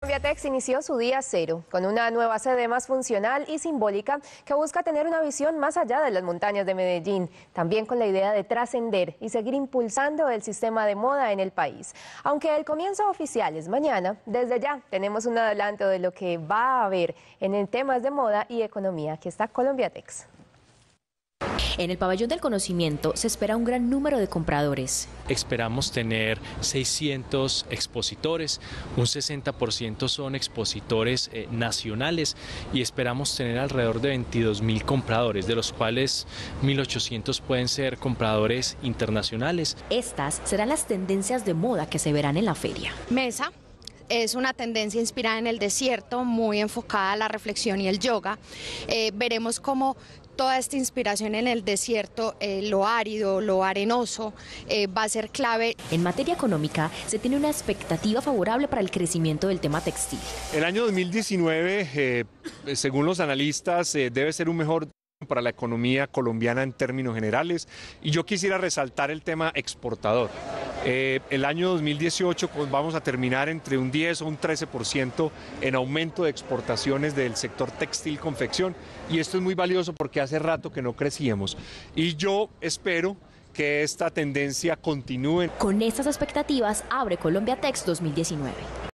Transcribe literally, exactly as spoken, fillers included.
Colombiatex inició su día cero con una nueva sede más funcional y simbólica que busca tener una visión más allá de las montañas de Medellín, también con la idea de trascender y seguir impulsando el sistema de moda en el país. Aunque el comienzo oficial es mañana, desde ya tenemos un adelanto de lo que va a haber en temas de moda y economía. Aquí está Colombiatex. En el pabellón del conocimiento se espera un gran número de compradores. Esperamos tener seiscientos expositores, un sesenta por ciento son expositores eh, nacionales y esperamos tener alrededor de veintidós mil compradores, de los cuales mil ochocientos pueden ser compradores internacionales. Estas serán las tendencias de moda que se verán en la feria. Mesa. Es una tendencia inspirada en el desierto, muy enfocada a la reflexión y el yoga. Eh, veremos cómo toda esta inspiración en el desierto, eh, lo árido, lo arenoso, eh, va a ser clave. En materia económica, se tiene una expectativa favorable para el crecimiento del tema textil. El año dos mil diecinueve, eh, según los analistas, eh, debe ser un mejor para la economía colombiana en términos generales, y yo quisiera resaltar el tema exportador. Eh, el año dos mil dieciocho pues, vamos a terminar entre un diez o un trece por ciento en aumento de exportaciones del sector textil confección, y esto es muy valioso porque hace rato que no crecíamos, y yo espero que esta tendencia continúe. Con estas expectativas abre Colombiatex dos mil diecinueve.